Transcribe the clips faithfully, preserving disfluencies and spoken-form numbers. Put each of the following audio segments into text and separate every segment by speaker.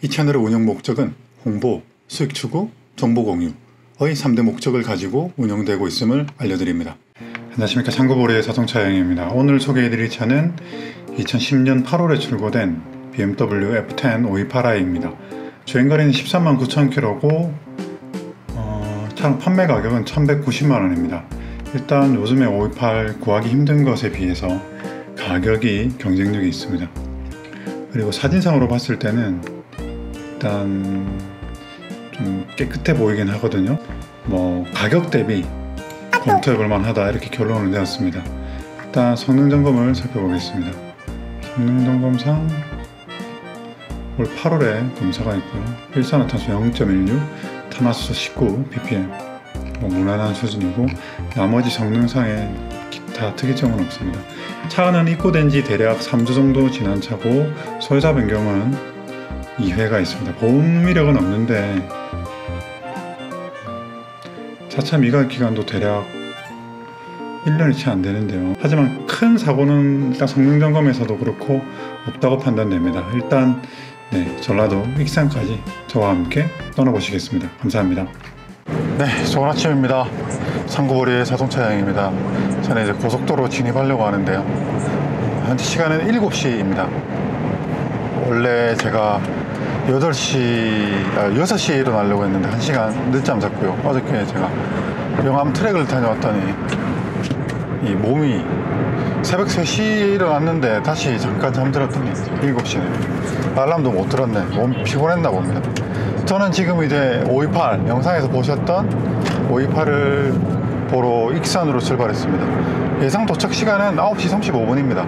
Speaker 1: 이 채널의 운영 목적은 홍보, 수익 추구, 정보 공유의 삼 대 목적을 가지고 운영되고 있음을 알려드립니다. 안녕하십니까, 창고보리의 자동차 여행입니다. 오늘 소개해드릴 차는 이천십 년 팔월에 출고된 비엠더블유 에프 텐 오이팔 아이입니다. 주행거리는 십삼만 구천 킬로미터고 어, 차량 판매 가격은 천백구십만 원입니다. 일단 요즘에 오이팔 구하기 힘든 것에 비해서 가격이 경쟁력이 있습니다. 그리고 사진상으로 봤을 때는 일단 좀 깨끗해 보이긴 하거든요. 뭐 가격 대비 검토해볼 만하다, 이렇게 결론을 내었습니다. 일단 성능 점검을 살펴보겠습니다. 성능 점검상 올 팔월에 검사가 있고요. 일산화탄소 영 점 일육, 탄화수소 십구 피피엠, 뭐 무난한 수준이고 나머지 성능상에 기타 특이점은 없습니다. 차는 입고된 지 대략 삼 주 정도 지난 차고 소유자 변경은 이 회가 있습니다. 보험 이력은 없는데 차차 미각 기간도 대략 일 년이 채 안 되는데요. 하지만 큰 사고는 일단 성능 점검에서도 그렇고 없다고 판단됩니다. 일단 네, 전라도 익산까지 저와 함께 떠나보시겠습니다. 감사합니다. 네, 좋은 아침입니다. 창고보리의 자동차 여행입니다. 저는 이제 고속도로 진입하려고 하는데요. 현재 시간은 일곱 시입니다. 원래 제가 여덟 시, 아, 여섯 시에 일어나려고 했는데 한 시간 늦잠 잤고요. 어저께 제가 영암 트랙을 다녀왔더니 이 몸이 새벽 세 시에 일어났는데 다시 잠깐 잠들었더니 일곱 시네. 알람도 못 들었네. 몸 피곤했나 봅니다. 저는 지금 이제 오이팔, 영상에서 보셨던 오이팔을 보러 익산으로 출발했습니다. 예상 도착 시간은 아홉 시 삼십오 분입니다.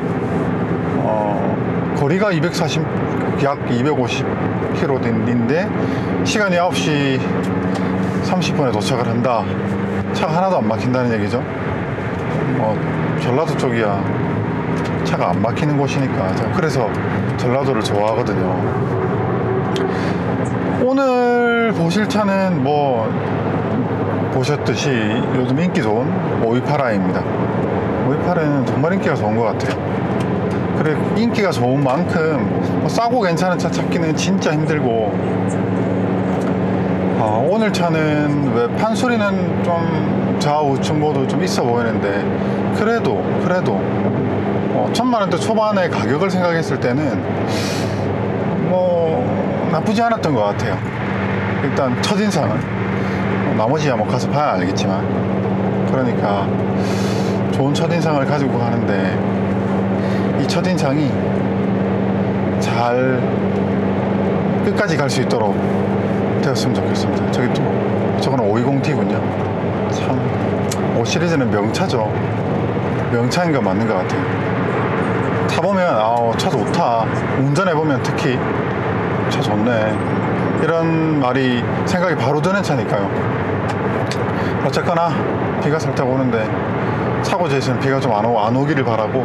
Speaker 1: 어, 거리가 이백사십, 약 이백오십 킬로미터인데 시간이 아홉 시 삼십 분에 도착을 한다. 차가 하나도 안 막힌다는 얘기죠. 어, 전라도 쪽이야 차가 안 막히는 곳이니까 제가 그래서 전라도를 좋아하거든요. 오늘 보실 차는 뭐 보셨듯이 요즘 인기 좋은 오이팔 아이입니다. 오이팔은 정말 인기가 좋은 것 같아요. 그래, 인기가 좋은 만큼 뭐 싸고 괜찮은 차 찾기는 진짜 힘들고, 어, 오늘 차는 왜 판소리는 좀 좌우측 모두 좀 있어 보이는데 그래도 그래도 어, 천만 원대 초반의 가격을 생각했을 때는 뭐 나쁘지 않았던 것 같아요. 일단 첫인상은 어, 나머지야 뭐 가서 봐야 알겠지만, 그러니까 좋은 첫인상을 가지고 가는데 이 첫인상이 잘 끝까지 갈 수 있도록 되었으면 좋겠습니다. 저기 또 저거는 오이십 티군요 참 오 시리즈는 명차죠. 명차인 거 맞는 것 같아요. 타보면 아, 차 좋다, 운전해보면 특히 차 좋네, 이런 말이 생각이 바로 드는 차니까요. 어쨌거나 비가 살짝 오는데 차고지에서는 비가 좀 안 오, 안 오기를 바라고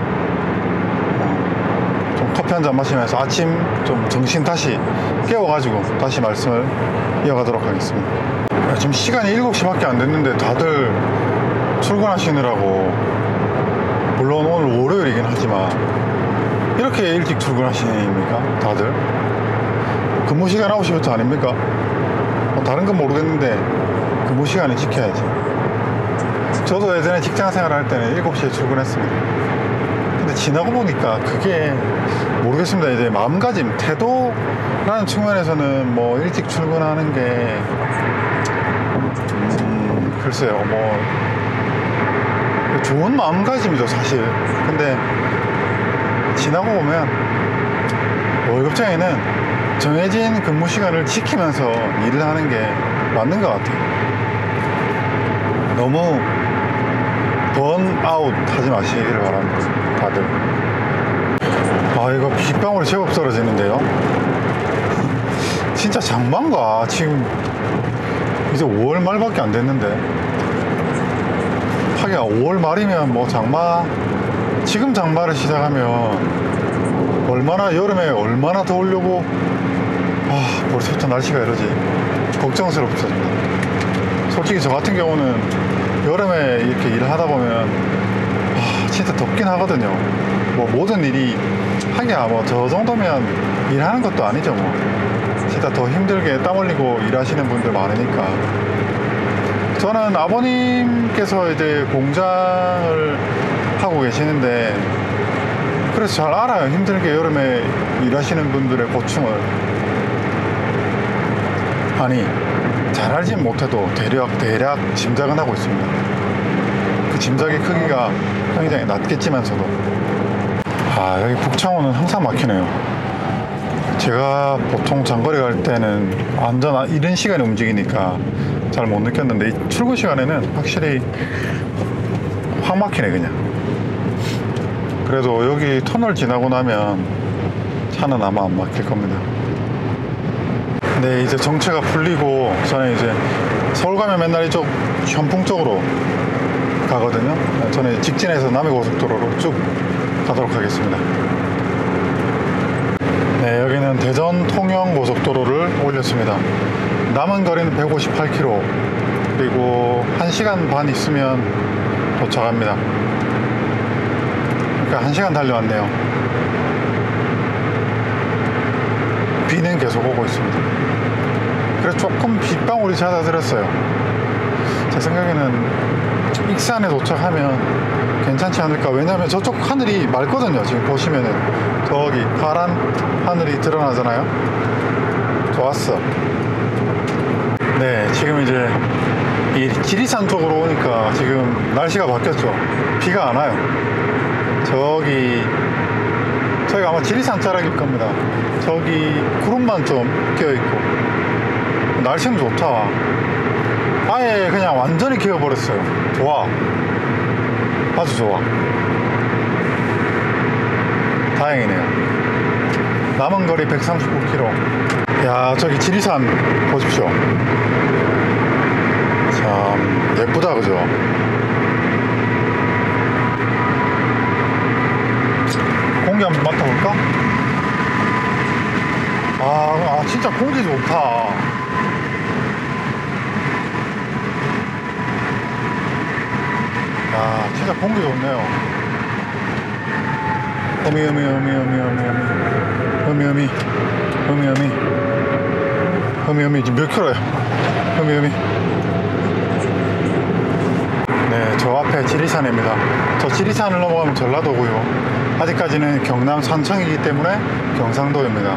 Speaker 1: 어, 좀 커피 한잔 마시면서 아침 좀 정신 다시 깨워가지고 다시 말씀을 이어가도록 하겠습니다. 야, 지금 시간이 일곱 시밖에 안 됐는데 다들 출근하시느라고, 물론 오늘 월요일이긴 하지만 이렇게 일찍 출근하십니까? 다들 근무 시간 아홉 시부터 아닙니까? 뭐 다른 건 모르겠는데 근무 시간은 지켜야지. 저도 예전에 직장 생활할 때는 일곱 시에 출근했습니다. 근데 지나고 보니까 그게 모르겠습니다. 이제 마음가짐, 태도라는 측면에서는 뭐 일찍 출근하는 게 음, 글쎄요, 뭐 좋은 마음가짐이죠 사실. 근데 지나고 보면 월급쟁이는 정해진 근무 시간을 지키면서 일을 하는 게 맞는 것 같아요. 너무 번아웃 하지 마시기를 바랍니다, 다들. 아, 이거 빗방울이 제법 떨어지는데요. 진짜 장마인가? 지금 이제 오월 말밖에 안 됐는데. 하긴 오월 말이면 뭐 장마, 지금 장마를 시작하면 얼마나 여름에 얼마나 더우려고. 아, 벌써부터 날씨가 이러지. 걱정스럽습니다. 솔직히 저 같은 경우는 여름에 이렇게 일을 하다 보면 아, 진짜 덥긴 하거든요. 뭐 모든 일이 하기야 뭐 저 정도면 일하는 것도 아니죠. 뭐 진짜 더 힘들게 땀 흘리고 일하시는 분들 많으니까. 저는 아버님께서 이제 공장을 하고 계시는데 그래서 잘 알아요. 힘들게 여름에 일하시는 분들의 고충을. 아니, 잘 알진 못해도 대략 대략 짐작은 하고 있습니다. 그 짐작의 크기가 굉장히 낮겠지만서도. 아, 여기 북창호는 항상 막히네요. 제가 보통 장거리 갈 때는 완전 이른 시간에 움직이니까 잘 못 느꼈는데 이 출근 시간에는 확실히 확 막히네 그냥. 그래도 여기 터널 지나고 나면 차는 아마 안 막힐 겁니다. 네, 이제 정체가 풀리고 저는 이제 서울 가면 맨날 이쪽 현풍 쪽으로 가거든요. 저는 직진해서 남해고속도로로 쭉 가도록 하겠습니다. 네, 여기는 대전 통영고속도로를 올렸습니다. 남은 거리는 백오십팔 킬로미터, 그리고 한 시간 반 있으면 도착합니다. 그러니까 한 시간 달려왔네요. 비는 계속 오고 있습니다. 그래서 조금 빗방울이 잦아들었어요. 제 생각에는 익산에 도착하면 괜찮지 않을까. 왜냐하면 저쪽 하늘이 맑거든요. 지금 보시면은 저기 파란 하늘이 드러나잖아요. 좋았어. 네, 지금 이제 이 지리산 쪽으로 오니까 지금 날씨가 바뀌었죠. 비가 안 와요. 저기 저희가 아마 지리산 자락일 겁니다. 저기 구름만 좀 껴있고 날씨는 좋다. 아예 그냥 완전히 기어버렸어요. 좋아, 아주 좋아. 다행이네요. 남은 거리 백삼십구 킬로미터. 야, 저기 지리산 보십시오. 참 예쁘다, 그죠? 공기 한번 맡아볼까? 아, 아 진짜 공기 좋다. 야, 진짜 공기 좋네요. 어미 어미 어미 어미 어미 어미 어미 어미 어미 어미 어미 어미 지금 몇 킬로야? 어미 어미. 네, 저 앞에 지리산입니다. 저 지리산을 넘어가면 전라도고요. 아직까지는 경남 산청이기 때문에 경상도입니다.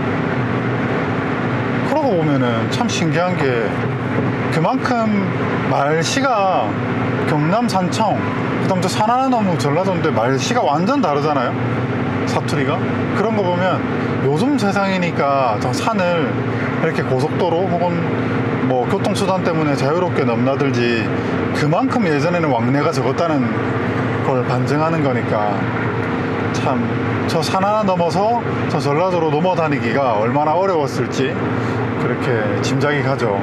Speaker 1: 그러고 보면은 참 신기한 게 그만큼 말씨가 경남 산청, 그 다음 저 산 하나 넘으면 전라도인데 말씨가 완전 다르잖아요. 사투리가. 그런 거 보면 요즘 세상이니까 저 산을 이렇게 고속도로 혹은 뭐 교통수단 때문에 자유롭게 넘나들지 그만큼 예전에는 왕래가 적었다는 걸 반증하는 거니까 참 저 산 하나 넘어서 저 전라도로 넘어다니기가 얼마나 어려웠을지 그렇게 짐작이 가죠.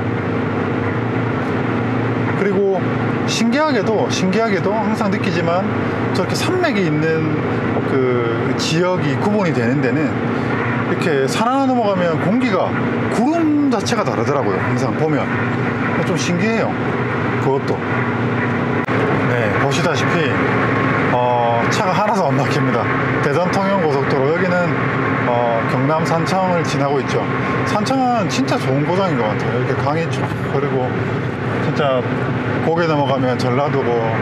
Speaker 1: 그리고 신기하게도 신기하게도 항상 느끼지만 저렇게 산맥이 있는 그 지역이 구분이 되는 데는 이렇게 산 하나 넘어가면 공기가 구름 자체가 다르더라고요. 항상 보면 좀 신기해요. 그것도. 네, 보시다시피 어, 차가 하나도 안 막힙니다. 대전 통영 고속도로. 여기는 어, 경남 산청을 지나고 있죠. 산청은 진짜 좋은 고장인 것 같아요. 이렇게 강이 쭉 흐르고 진짜 고개 넘어가면 전라도고.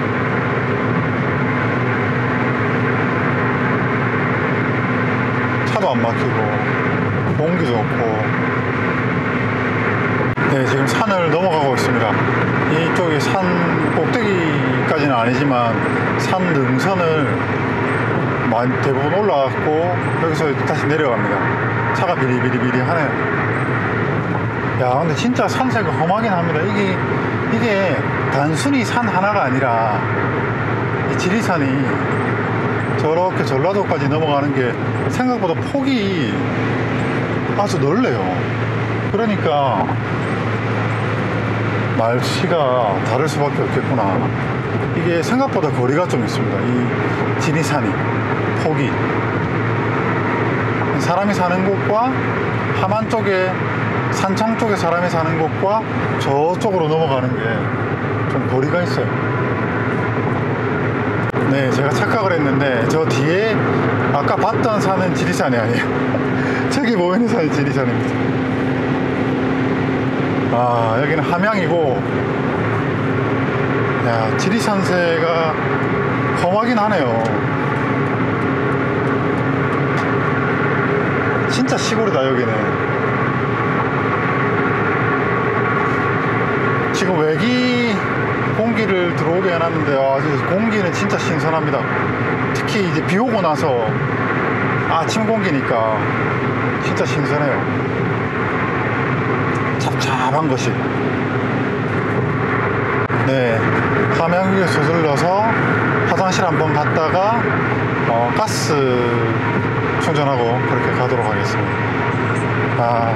Speaker 1: 차도 안 막히고 공기 좋고. 네, 지금 산을 넘어가고 있습니다. 이쪽이 산 꼭대기까지는 아니지만 산 능선을 많이 대부분 올라갔고 여기서 다시 내려갑니다. 차가 비리비리비리 하네요. 야, 근데 진짜 산세가 험하긴 합니다. 이게 이게 단순히 산 하나가 아니라 이 지리산이 저렇게 전라도까지 넘어가는 게 생각보다 폭이 아주 넓네요. 그러니까 말씨가 다를 수밖에 없겠구나. 이게 생각보다 거리가 좀 있습니다. 이 지리산이 폭이 사람이 사는 곳과 함안 쪽에 산청 쪽에 사람이 사는 곳과 저쪽으로 넘어가는 게 좀 거리가 있어요. 네, 제가 착각을 했는데 저 뒤에 아까 봤던 산은 지리산이 아니에요. 저기 보이는 산이 지리산입니다. 아, 여기는 함양이고, 야, 지리산세가 험하긴 하네요. 진짜 시골이다, 여기는. 지금 외기 공기를 들어오게 해놨는데, 아, 공기는 진짜 신선합니다. 특히 이제 비 오고 나서 아침 공기니까 진짜 신선해요. 잡잡한 것이. 네, 함양유에서 들러서 화장실 한번 갔다가 어, 가스 충전하고 그렇게 가도록 하겠습니다. 아,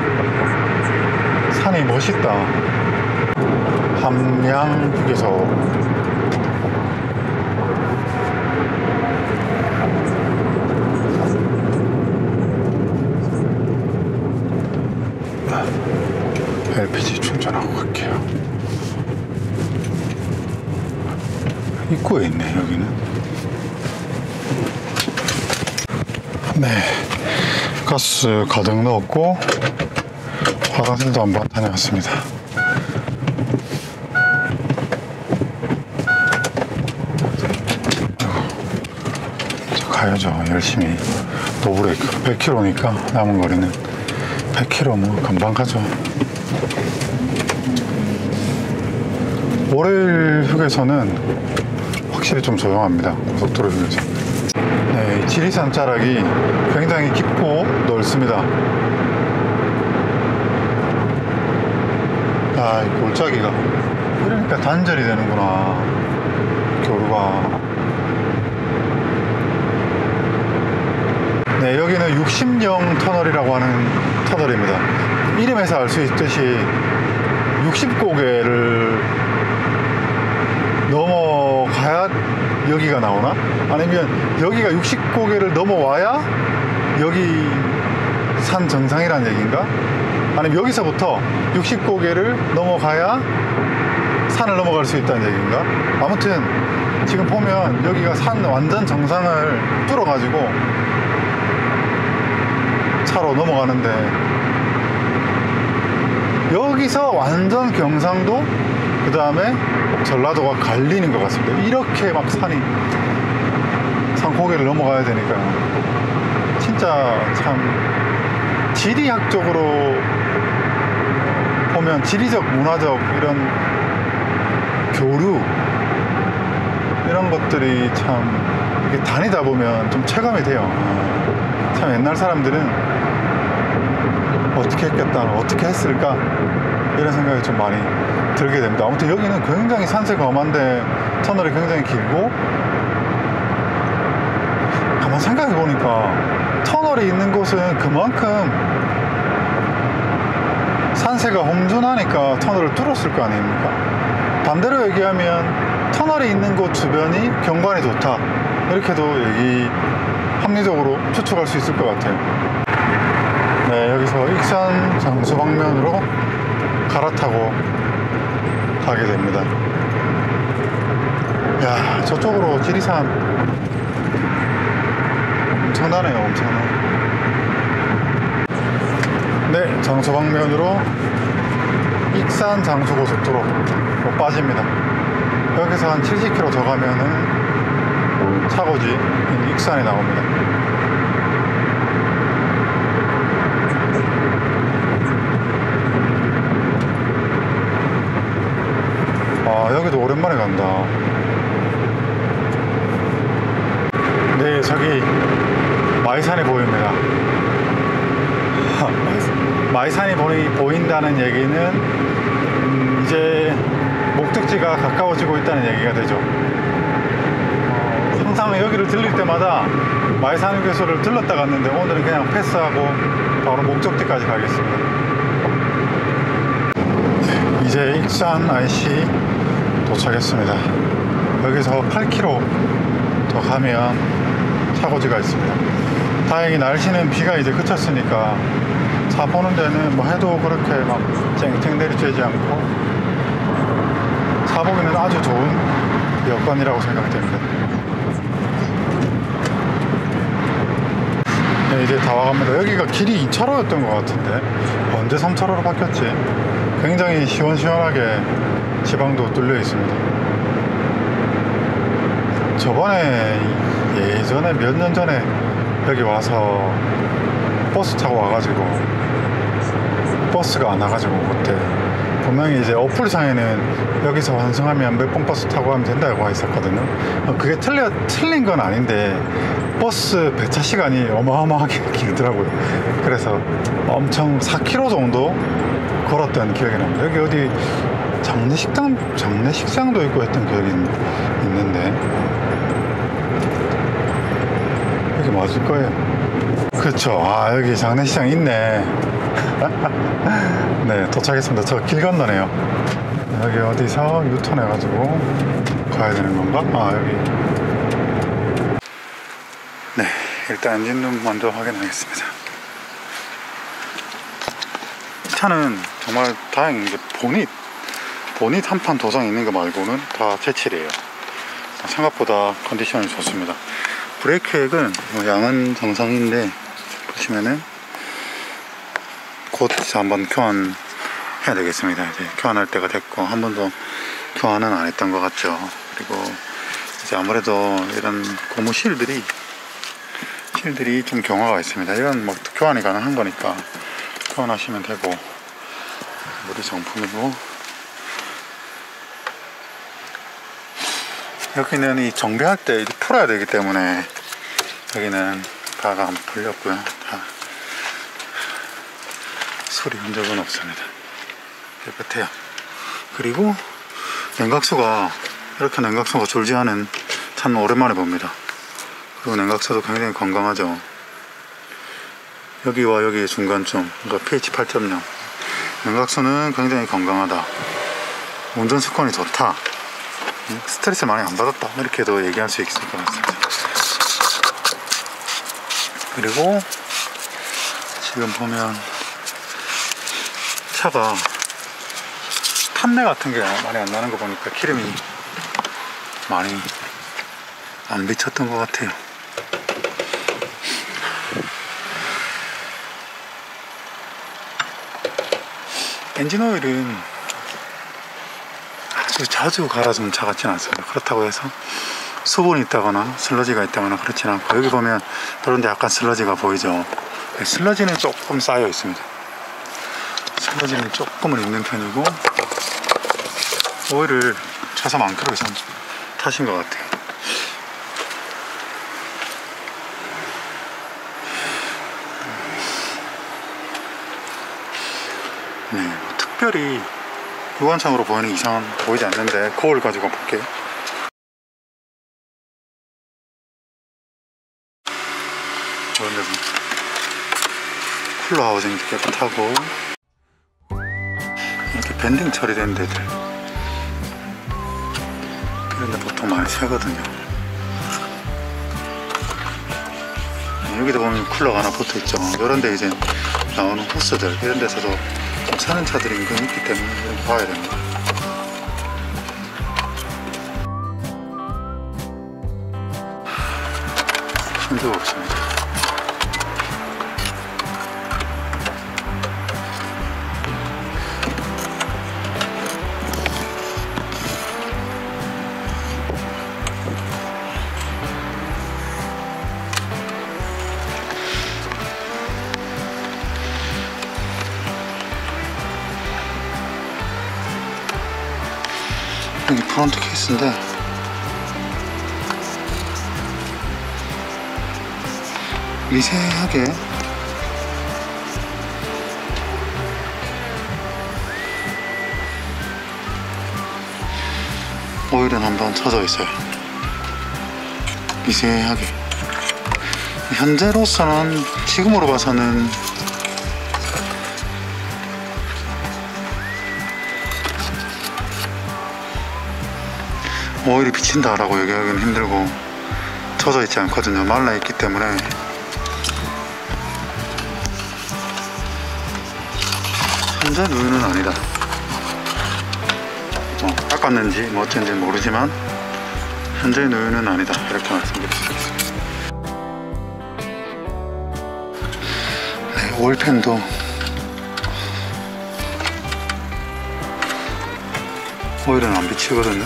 Speaker 1: 산이 멋있다. 함양휴게소. 엘피지 충전하고 갈게요. 입구에 있네, 여기는. 네, 가스 가득 넣었고 화장실도 한번 다녀왔습니다. 자, 가야죠. 열심히. 노브레이크 백 킬로미터니까 남은 거리는 백 킬로미터 뭐 금방 가죠. 월요일 휴게소는 확실히 좀 조용합니다. 고속도로 휴게소. 네, 지리산 자락이 굉장히 깊고 넓습니다. 아, 이 골짜기가 이러니까 단절이 되는구나, 교류가. 네, 여기는 육십령 터널이라고 하는 터널입니다. 이름에서 알 수 있듯이 육십 고개를 넘어가야 여기가 나오나? 아니면 여기가 육십 고개를 넘어와야 여기 산 정상이라는 얘기인가? 아니면 여기서부터 육십 고개를 넘어가야 산을 넘어갈 수 있다는 얘기인가? 아무튼 지금 보면 여기가 산 완전 정상을 뚫어가지고 차로 넘어가는데, 여기서 완전 경상도, 그 다음에 전라도가 갈리는 것 같습니다. 이렇게 막 산이, 산 고개를 넘어가야 되니까요. 진짜 참 지리학적으로 보면 지리적, 문화적 이런 교류, 이런 것들이 참 이렇게 다니다 보면 좀 체감이 돼요. 참 옛날 사람들은 어떻게 했겠다, 어떻게 했을까, 이런 생각이 좀 많이 들게 됩니다. 아무튼 여기는 굉장히 산세가 험한데 터널이 굉장히 길고, 가만 생각해 보니까 터널이 있는 곳은 그만큼 산세가 험준하니까 터널을 뚫었을 거 아닙니까? 반대로 얘기하면 터널이 있는 곳 주변이 경관이 좋다, 이렇게도 얘기 합리적으로 추측할 수 있을 것 같아요. 네, 여기서 익산 장수 방면으로 갈아타고 가게 됩니다. 야, 저쪽으로 지리산 엄청나네요, 엄청나. 네, 장수 방면으로 익산 장수 고속도로 빠집니다. 여기서 한 칠십 킬로미터 더 가면은 차고지 익산이 나옵니다. 아, 여기도 오랜만에 간다. 네, 저기 마이산이 보입니다. 마이산이 보인다는 얘기는 음, 이제 목적지가 가까워지고 있다는 얘기가 되죠. 어, 항상 여기를 들릴 때마다 마이산 휴게소를 들렀다 갔는데, 오늘은 그냥 패스하고 바로 목적지까지 가겠습니다. 이제 익산 아이씨 도착했습니다. 여기서 팔 킬로미터 더 가면 차고지가 있습니다. 다행히 날씨는 비가 이제 그쳤으니까 차 보는 데는 뭐 해도 그렇게 막 쨍쨍 내리쬐지 않고 차 보기는 아주 좋은 여건이라고 생각됩니다. 네, 이제 다 와갑니다. 여기가 길이 이 차로였던 것 같은데 언제 삼 차로로 바뀌었지? 굉장히 시원시원하게 지방도 뚫려 있습니다. 저번에 예전에 몇 년 전에 여기 와서 버스 타고 와가지고 버스가 안 와가지고 그때 분명히 이제 어플상에는 여기서 환승하면 몇 번 버스 타고 가면 된다고 했었거든요. 그게 틀려, 틀린 건 아닌데 버스 배차 시간이 어마어마하게 길더라고요. 그래서 엄청 사 킬로미터 정도 걸었던 기억이 납니다. 여기 어디 장례식당, 장례식장도 있고 했던 기억이 있는데 여기 맞을 거예요. 그렇죠. 아, 여기 장례식장 있네. 네, 도착했습니다. 저 길 건너네요. 여기 어디서 유턴 해가지고 가야 되는 건가? 아, 여기. 네, 일단 엔진룸 먼저 확인하겠습니다. 이 차는 정말 다행인 게 보닛 보닛 한판 도장 있는 거 말고는 다 제칠이에요. 생각보다 컨디션이 좋습니다. 브레이크액은 뭐 양은 정상인데 보시면은 곧 이제 한번 교환해야 되겠습니다. 이제 교환할 때가 됐고 한 번도 교환은 안 했던 것 같죠. 그리고 이제 아무래도 이런 고무 실들이 실들이 좀 경화가 있습니다. 이건 뭐 교환이 가능한 거니까 교환하시면 되고, 우리 정품이고, 여기는 이 정비할 때 풀어야 되기 때문에 여기는 다가 안 풀렸고요. 다 소리 흔적은 없습니다. 깨끗해요. 그리고 냉각수가 이렇게 냉각수가 졸지 않은 참 오랜만에 봅니다. 그리고 냉각수도 굉장히 건강하죠. 여기와 여기 중간쯤, 그러니까 피에이치 팔 점 영. 냉각수는 굉장히 건강하다. 운전 습관이 좋다. 스트레스 많이 안 받았다. 이렇게도 얘기할 수 있을 것 같습니다. 그리고 지금 보면 차가 탄내 같은 게 많이 안 나는 거 보니까 기름이 많이 안 비쳤던 것 같아요. 엔진 오일은 아주 자주 갈아주는 차 같지는 않습니다. 그렇다고 해서 수분이 있다거나 슬러지가 있다거나 그렇지는 않고, 여기 보면 그런데 약간 슬러지가 보이죠. 슬러지는 조금 쌓여 있습니다. 슬러지는 조금은 있는 편이고, 오일을 최소만큼 이상 타신 것 같아요. 네, 뭐 특별히 유관상으로 보이는 이상은 보이지 않는데 거울 가지고 볼게요. 그런 데서 쿨러 하우징도 깨끗하고, 이렇게 밴딩 처리된 데들 이런 데 보통 많이 새거든요. 여기도 보면 쿨러가 하나 붙어 있죠. 이런 데 이제 나오는 호스들, 이런 데서도 좀 새는 차들이 은근히 있기 때문에 좀 봐야 됩니다. 흔적 없습니다. 여기 프론트 케이스인데 미세하게 오일은 한번 쳐져 있어요. 미세하게. 현재로서는, 지금으로 봐서는 오일이 비친다 라고 얘기하기는 힘들고, 쳐져 있지 않거든요. 말라 있기 때문에. 현재 누유는 아니다. 뭐 깎았는지 뭐 어쩐지 모르지만 현재 누유는 아니다, 이렇게 말씀드릴 수 있습니다. 네, 오일팬도 오일은 안 비치거든요.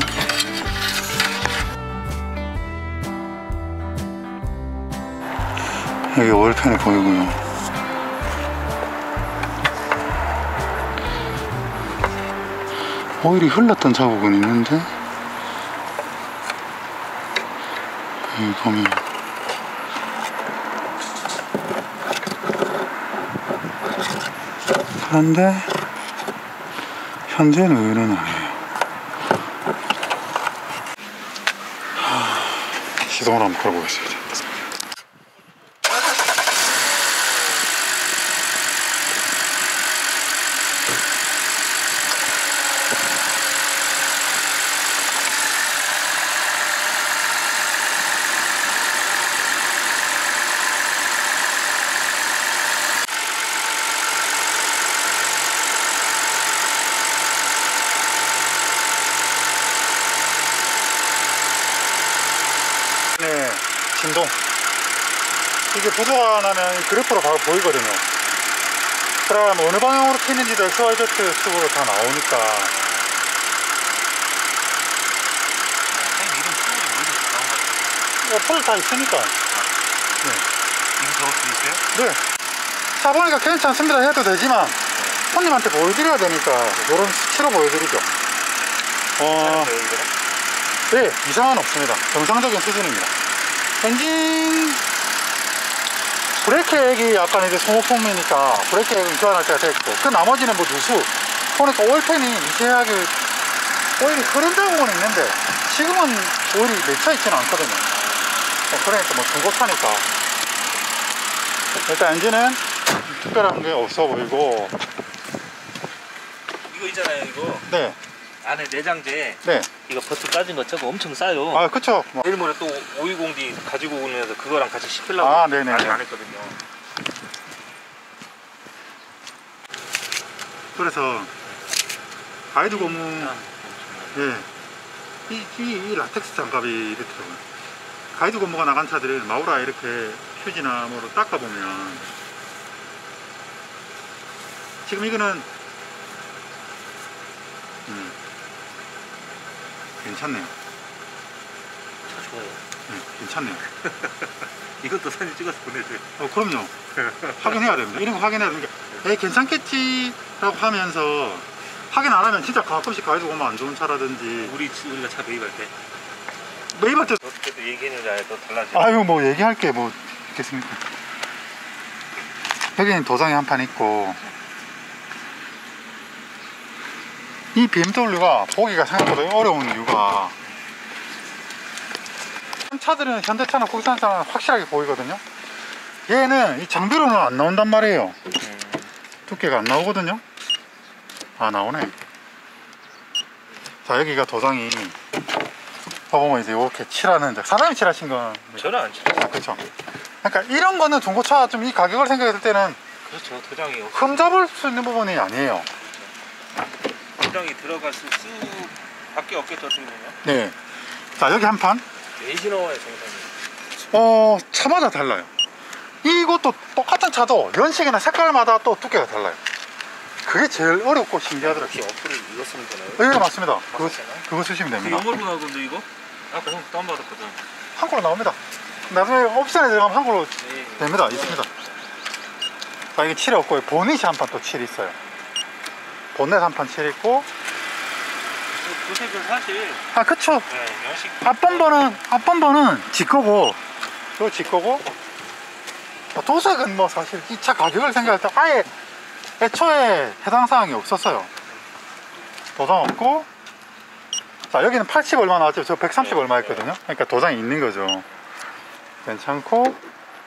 Speaker 1: 여기 오일팬이 보이고요. 오일이 흘렀던 자국은 있는데 여기 보면 그런데 현재는 오일은 아니에요. 하... 시동을 한번 걸어보겠습니다. 네, 진동. 이게 부조가 나면 이 그래프로 바로 보이거든요. 그럼 어느 방향으로 튀는지도 엑스 와이 제트 식으로 다 나오니까.
Speaker 2: 선생님 이름 프로그램 어디서 나온 것 같아요?
Speaker 1: 어, 폴 다 있으니까. 네.
Speaker 2: 이름 적을 수 있어요?
Speaker 1: 네. 사보니까 괜찮습니다 해도 되지만 손님한테 보여드려야 되니까 이런 수치로 보여드리죠. 어, 네, 이상은 없습니다. 정상적인 수준입니다. 엔진 브레이크액이 약간 이제 소모품이니까 브레이크액은 교환할 때가 됐고, 그 나머지는 뭐 누수. 보니까 오일팬이 미세하게 오일이 흐른 자국은 있는데 지금은 오일이 맺혀 있지는 않거든요. 어, 그러니까 뭐 중고차니까. 일단 엔진은 특별한 게 없어 보이고.
Speaker 2: 이거 있잖아요, 이거.
Speaker 1: 네.
Speaker 2: 안에 내장재.
Speaker 1: 네.
Speaker 2: 이거 버튼 까진 거 저거 엄청 싸요.
Speaker 1: 아, 그쵸. 뭐.
Speaker 2: 내일 모레 또 오이공 디 가지고 오면서 그거랑 같이 씹히려고
Speaker 1: 아, 네네.
Speaker 2: 아직 안 했거든요.
Speaker 1: 그래서 가이드 고무,
Speaker 2: 아,
Speaker 1: 예, 이, 이, 이 라텍스 장갑이 이렇더라고요. 가이드 고무가 나간 차들을 마우라 이렇게 휴지나 뭐로 닦아보면, 지금 이거는 음, 괜찮네요.
Speaker 2: 차 좋아요.
Speaker 1: 네, 괜찮네요.
Speaker 2: 이것도 사진 찍어서 보내줘요.
Speaker 1: 어, 그럼요. 확인해야 됩니다. 이런 거 확인해야 됩니다. 에이, 괜찮겠지라고 하면서 확인 안 하면 진짜 가끔씩 가이드 고무 안 좋은 차라든지.
Speaker 2: 우리 우리가 차 매입할 때.
Speaker 1: 매입할 때.
Speaker 2: 그때도 얘기했는데 아예 또 달라져.
Speaker 1: 아유, 뭐 얘기할 게 뭐 있겠습니까? 여기는 도장이 한 판 있고, 이 비엠더블유가 보기가 생각보다 어려운 이유가, 차들은 현대차나 국산차는 확실하게 보이거든요. 얘는 이 장비로는 안 나온단 말이에요.
Speaker 2: 음.
Speaker 1: 두께가 안 나오거든요. 아, 나오네. 자, 여기가 도장이 봐보면 이제 이렇게 칠하는, 사람이 칠하신 건
Speaker 2: 저는 안 칠했어요.
Speaker 1: 그렇죠. 그러니까 이런 거는 중고차 좀 이 가격을 생각했을 때는
Speaker 2: 그렇죠. 도장이 없.
Speaker 1: 흠 잡을 수 있는 부분이 아니에요.
Speaker 2: 도장이 들어갈 수 밖에 없겠죠, 어떻게 보면.
Speaker 1: 네. 자, 여기 한 판.
Speaker 2: 몇이 나와요, 정상이?
Speaker 1: 어, 차마다 달라요. 이것도 똑같은 차도 연식이나 색깔마다 또 두께가 달라요. 그게 제일 어렵고 신기하더라고요.
Speaker 2: 혹시 어플을 이거 쓰면 되나요?
Speaker 1: 네, 맞습니다. 그거,
Speaker 2: 맞았잖아요?
Speaker 1: 그거 쓰시면
Speaker 2: 그
Speaker 1: 됩니다.
Speaker 2: 영어로 나오던데 이거? 아까 형 다운받았거든.
Speaker 1: 한글로 나옵니다. 나중에 옵션에 들어가면 한글로
Speaker 2: 네.
Speaker 1: 됩니다. 있습니다. 자, 이게 칠이 없고 보닛이 한 판 또 칠이 있어요. 본넷 한 판 칠 있고.
Speaker 2: 그 색은 사실
Speaker 1: 아, 그쵸.
Speaker 2: 네, 연식
Speaker 1: 앞범버는 앞범버는 지 거고, 이거 지 거고. 도색은 뭐 사실 이 차 가격을 생각할 때 아예 애초에 해당 사항이 없었어요. 도장 없고. 자, 여기는 팔십 얼마 나왔죠. 저 백삼십 얼마 했거든요. 그러니까 도장이 있는 거죠. 괜찮고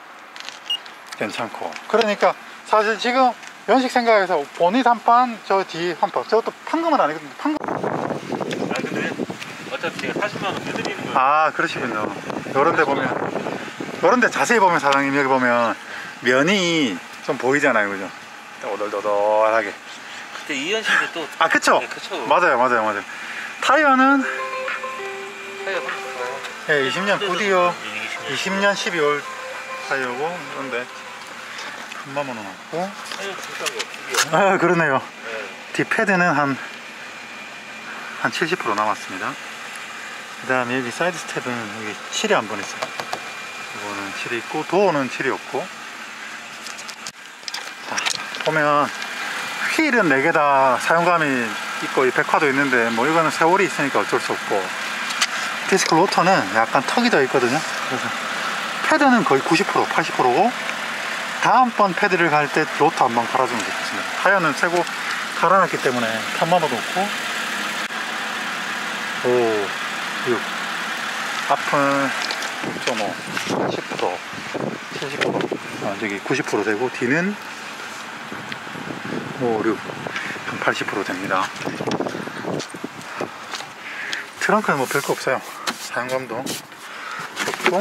Speaker 1: 괜찮고. 그러니까 사실 지금 연식 생각해서 보닛 한 판, 저 뒤 한 판, 저것도 판금은 아니거든요. 판금.
Speaker 2: 아 근데 어차피 제가 사십만 원 해드리는 거예요.
Speaker 1: 아, 그러시군요. 요런데 보면, 요런데 자세히 보면 사장님 여기 보면 면이 좀 보이잖아요, 그죠? 오돌도돌하게.
Speaker 2: 그때 이현식도 또.
Speaker 1: 아, 그쵸?
Speaker 2: 네, 그쵸.
Speaker 1: 맞아요, 맞아요, 맞아요. 타이어는
Speaker 2: 타이어 좋아요.
Speaker 1: 네, 이십 년 구디오, 이십 년 십이월 타이어고. 그런데 한만 원 남았고.
Speaker 2: 타이어 비싼 거.
Speaker 1: 아, 그러네요.
Speaker 2: 네.
Speaker 1: 뒷패드는 한 한 칠십 퍼센트 남았습니다. 그 다음에 여기 사이드 스텝은 여기 칠이 한 번 있어요. 이거는 칠이 있고 도어는 칠이 없고. 자, 보면 휠은 네 개 다 사용감이 있고 이 백화도 있는데 뭐 이거는 세월이 있으니까 어쩔 수 없고, 디스크 로터는 약간 턱이 져 있거든요. 그래서 패드는 거의 구십 퍼센트 팔십 퍼센트고 다음번 패드를 갈 때 로터 한번 갈아주면 좋겠습니다. 타이어는 새고 갈아놨기 때문에 편마모도 없고. 오, 육. 앞은 육 점 오, 십 퍼센트, 칠십 퍼센트, 아, 저기 구십 퍼센트 되고, 뒤는 오, 육, 한 팔십 퍼센트 됩니다. 트렁크는 뭐 별거 없어요. 사용감도 좋고.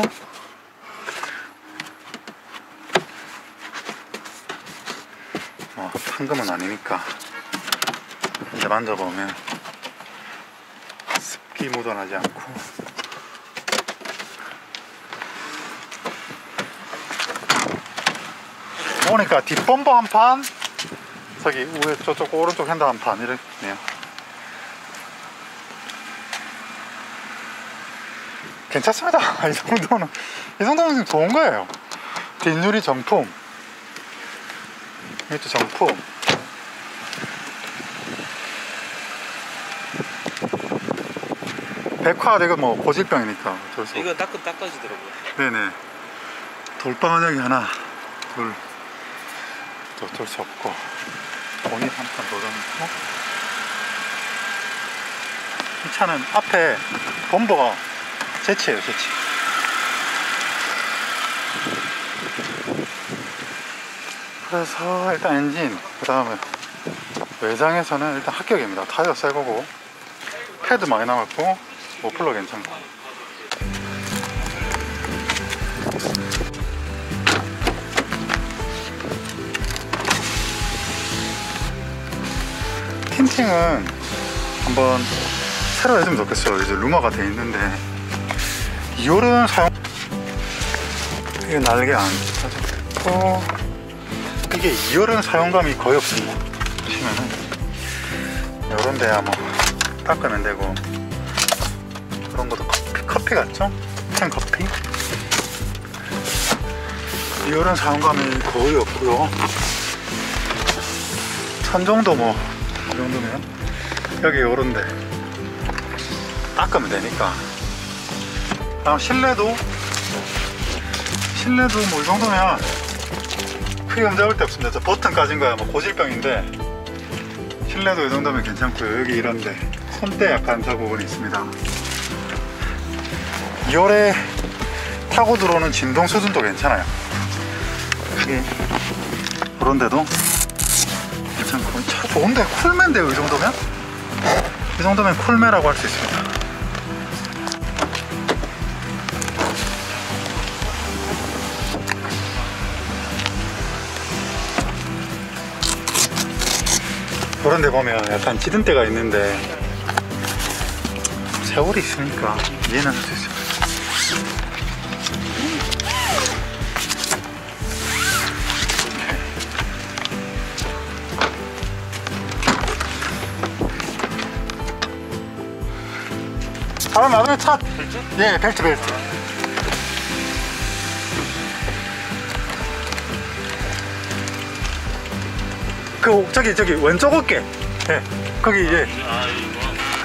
Speaker 1: 어, 판금은 아니니까 이제 만져보면 습기 묻어나지 않고. 보니까 뒷범버 한 판, 저기 위에 저쪽 오른쪽 핸들 한 판 이렇네요. 괜찮습니다. 이 정도는 이 정도면 좋은 거예요. 뒷유리 정품, 이것도 정품. 백화 이거 뭐 고질병이니까 어쩔 수 없고.
Speaker 2: 이건 따끔 닦아지더라고요.
Speaker 1: 네네. 돌방은 여기 하나, 둘, 또 어쩔 수 없고. 본닛 한 판 도전했고. 이 차는 앞에 범버가 제치예요, 제치. 그래서 일단 엔진, 그 다음에 외장에서는 일단 합격입니다. 타이어 새 거고, 패드 많이 남았고, 머플러 괜찮고. 틴팅은 한번 새로 해주면 좋겠어요. 이제 루머가 돼 있는데 이 홀은 사용, 이게 날개 안 빠졌고, 이게 이 홀은 사용감이 거의 없습니다. 보시면은 요런 데야 뭐 닦으면 되고, 그런 것도 커피, 커피 같죠? 캔 커피. 이 홀은 사용감이 거의 없고요. 천정도 뭐 이 정도면 여기 요런데 닦으면 되니까. 다음 실내도 실내도 뭐 이 정도면 크게 흠잡을 데 없습니다. 저 버튼 까진 거야 뭐 고질병인데, 실내도 이 정도면 괜찮고요. 여기 이런데 손대 약간 저 부분이 있습니다. 이 홀에 타고 들어오는 진동 수준도 괜찮아요. 이게 그런 데도 괜찮고. 차 좋은데 쿨맨데요. 이 정도면 이 정도면 쿨매라고 할 수 있습니다. 그런데 보면 약간 찌든 때가 있는데 세월이 있으니까 이해는 할 수 있어요. 다음 나중에 차 벨트? 예, 벨트 벨트. 그 저기 저기 왼쪽 어깨. 예, 거기 예.
Speaker 2: 아 이거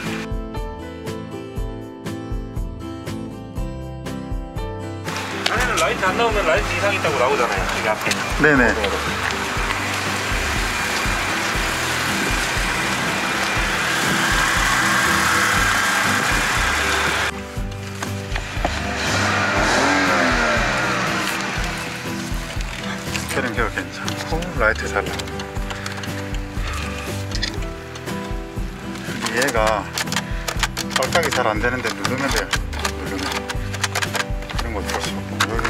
Speaker 2: 안에는 라이트 안 나오면 라이트 이상 있다고 나오잖아요. 여기 앞에.
Speaker 1: 네네. 스티어링 휠 괜찮고, 라이트 잘 나오고. 얘가 빨딱이 잘 안 되는데 누르면 돼요. 누르면 이런 거 볼 수 없고. 여기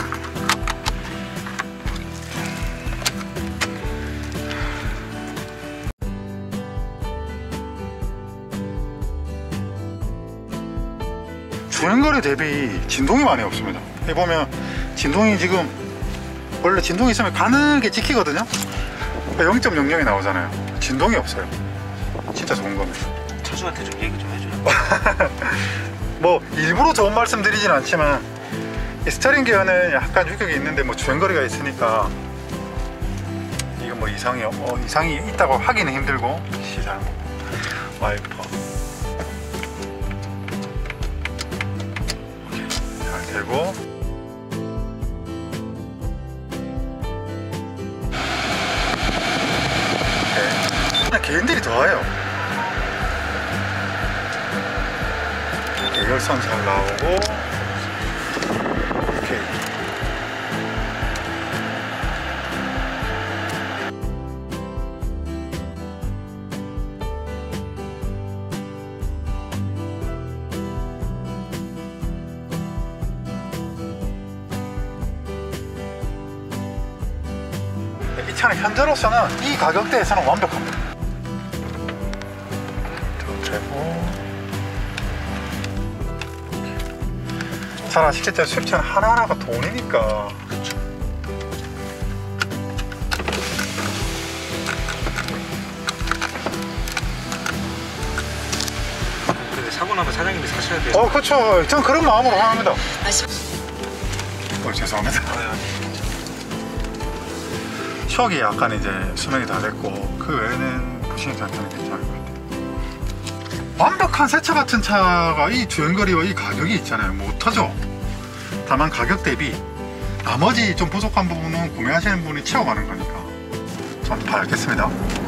Speaker 1: 주행거리 대비 진동이 많이 없습니다. 여기 보면 진동이 지금 원래 진동이 있으면 가늘게 찍히거든요. 영 점 영영이 나오잖아요. 진동이 없어요. 진짜 좋은 겁니다.
Speaker 2: 차주한테 좀 얘기 좀 해줘요.
Speaker 1: 뭐 일부러 좋은 말씀 드리진 않지만 이 스티어링 기어는 약간 유격이 있는데 뭐 주행거리가 있으니까 이거 뭐 이상이 어, 이상이 있다고 하기는 힘들고. 시작 와이퍼 오케이 잘 되고. 오케이 개인들이 더해요. 열선 잘 나오고. 오케이. 이 차는 현재로서는 이 가격대에서는 완벽합니다. 잘 아시겠죠? 수입차는 하나하나가 돈이니까.
Speaker 2: 그렇죠. 근데 사고 나면 사장님이 사셔야 돼요.
Speaker 1: 어, 그렇죠. 전 그런 마음으로 합니다. 어, 죄송합니다. 추억이 약간 이제 수명이 다 됐고 그 외에는 부싱 상태는 괜찮을 것 같아요. 완벽한 새 차 같은 차가 이 주행거리와 이 가격이 있잖아요. 못하죠. 다만 가격 대비 나머지 좀 부족한 부분은 구매하시는 분이 채워가는 거니까 전 봐야겠습니다.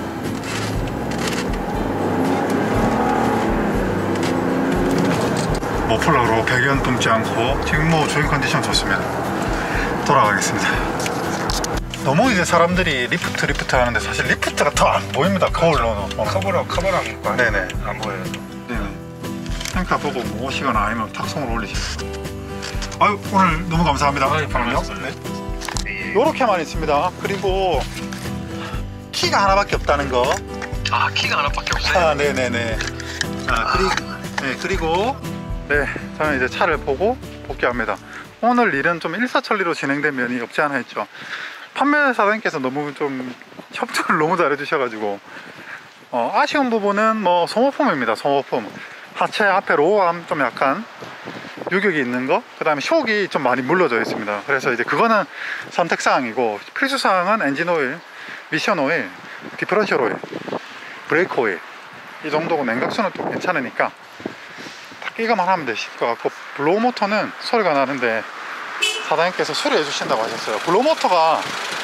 Speaker 1: 머플러로 배경 뿜지 않고 지금 뭐 주행 컨디션 좋습니다. 돌아가겠습니다. 너무 이제 사람들이 리프트 리프트 하는데 사실 리프트가 더 안 보입니다. 거울로는.
Speaker 2: 커버랑 커버랑 거
Speaker 1: 네네.
Speaker 2: 안 보여요.
Speaker 1: 네네. 탱카 보고 뭐 오시거나 아니면 탁송을 올리시고. 아유, 오늘 너무 감사합니다.
Speaker 2: 아유, 반갑습니다.
Speaker 1: 네. 요렇게만 있습니다. 그리고 키가 하나밖에 없다는 거.
Speaker 2: 아, 키가 하나밖에 없어요?
Speaker 1: 아, 네네네. 아, 그리고 네, 그리고 네, 저는 이제 차를 보고 복귀합니다. 오늘 일은 좀 일사천리로 진행된 면이 없지 않아 있죠. 판매 사장님께서 너무 좀 협조를 너무 잘해 주셔가지고 어, 아쉬운 부분은 뭐 소모품입니다. 소모품 하체 앞에 로우암 좀 약간 유격이 있는 거, 그 다음에 쇼크가 좀 많이 물러져 있습니다. 그래서 이제 그거는 선택사항이고 필수사항은 엔진 오일, 미션 오일, 디퍼런셜 오일, 브레이크 오일 이 정도고 냉각수는 또 괜찮으니까 딱 이거만 하면 되실 것 같고, 블로우 모터는 소리가 나는데 사장님께서 수리해 주신다고 하셨어요. 블로우 모터가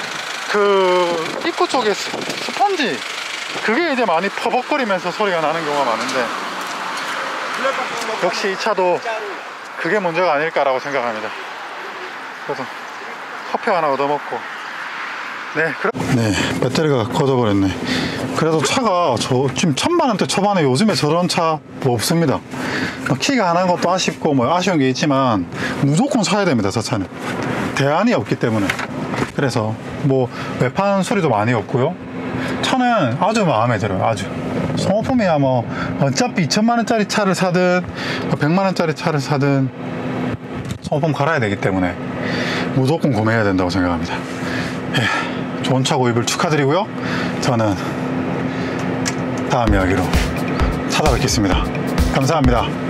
Speaker 1: 그 입구 쪽에 스, 스펀지 그게 이제 많이 퍼벅거리면서 소리가 나는 경우가 많은데 역시 이 차도 그게 문제가 아닐까라고 생각합니다. 그래서 커피 하나 얻어먹고 네, 그래... 네, 배터리가 꺼져버렸네. 그래도 차가 저 지금 천만 원대 초반에 요즘에 저런 차 뭐 없습니다. 키가 하나인 것도 아쉽고 뭐 아쉬운 게 있지만 무조건 사야 됩니다. 저 차는 대안이 없기 때문에. 그래서 뭐 외판 소리도 많이 없고요. 차는 아주 마음에 들어요. 아주 소모품이야 뭐 어차피 이천만 원짜리 차를 사든 백만 원짜리 차를 사든 소모품 갈아야 되기 때문에 무조건 구매해야 된다고 생각합니다. 예, 좋은 차 구입을 축하드리고요. 저는 다음 이야기로 찾아뵙겠습니다. 감사합니다.